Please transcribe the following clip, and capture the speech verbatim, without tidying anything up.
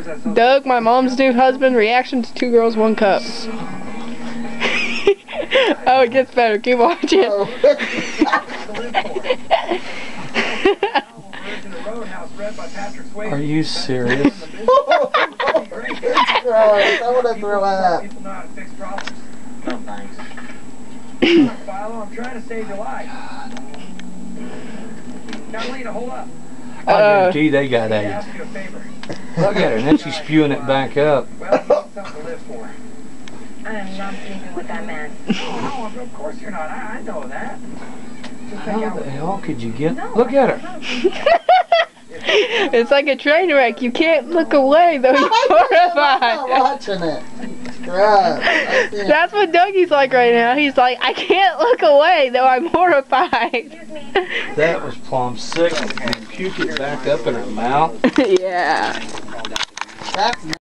Doug, my mom's new husband, reaction to Two Girls, One Cup. Oh, it gets better. Keep watching. Are you serious? I want to throw up. No thanks. I'm trying to save your life. Now, Lena, hold up. I guarantee they got I AIDS. ask you a favor. Look at her, and then she's spewing it back up. Well, you need something to live for. I'm not sleeping with that man. Oh, no, of course you're not. I, I know that. Just hang How out the with me. hell could you get... Look at her. It's like a train wreck. You can't look away, though you're I'm not horrified. watching it. Crap. I see it. That's what Dougie's like right now. He's like, I can't look away, though I'm horrified. Excuse me. That was plumb sick. And puke it back up in her mouth. Yeah. That's